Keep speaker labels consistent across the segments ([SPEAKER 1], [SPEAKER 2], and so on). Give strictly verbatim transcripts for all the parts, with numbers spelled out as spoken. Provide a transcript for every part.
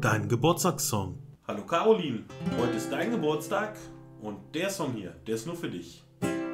[SPEAKER 1] Dein Geburtstagssong.
[SPEAKER 2] Hallo Caroline, heute ist dein Geburtstag und der Song hier, der ist nur für dich.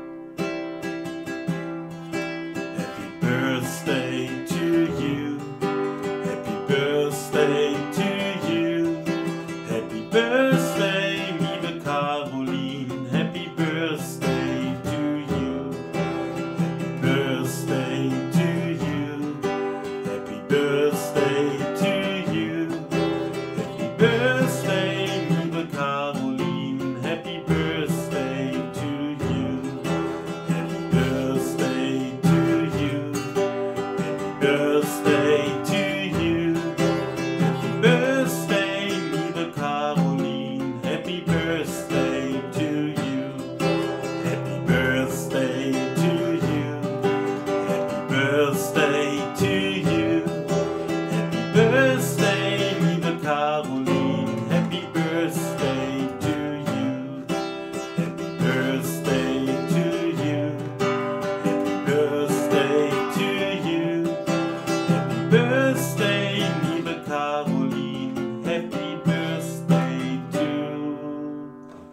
[SPEAKER 2] Happy Birthday to you, Happy Birthday to you, Happy Birthday, liebe Caroline, Happy Birthday to you, Happy Birthday to you, Happy Birthday to you, Happy Birthday, liebe Caroline, Happy Birthday to you, Happy Birthday to you, Happy Birthday to you, Happy Birthday, liebe Caroline, Happy Birthday to you, Happy Birthday to you, Happy Birthday to you, Happy Birthday, liebe Caroline, Happy Birthday to you, Happy Birthday to you, Happy Birthday to you, Happy Birthday, liebe Caroline, Happy Birthday to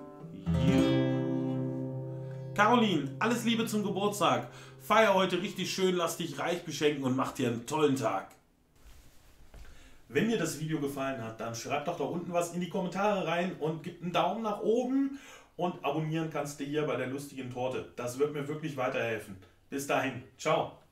[SPEAKER 2] you. Caroline, alles Liebe zum Geburtstag. Feier heute richtig schön, lass dich reich beschenken und mach dir einen tollen Tag. Wenn dir das Video gefallen hat, dann schreib doch da unten was in die Kommentare rein und gib einen Daumen nach oben und abonnieren kannst du hier bei der lustigen Torte. Das wird mir wirklich weiterhelfen. Bis dahin, ciao.